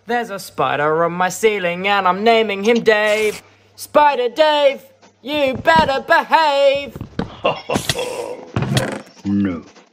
There's a spider on my ceiling and I'm naming him Dave. Spider Dave, you better behave. No.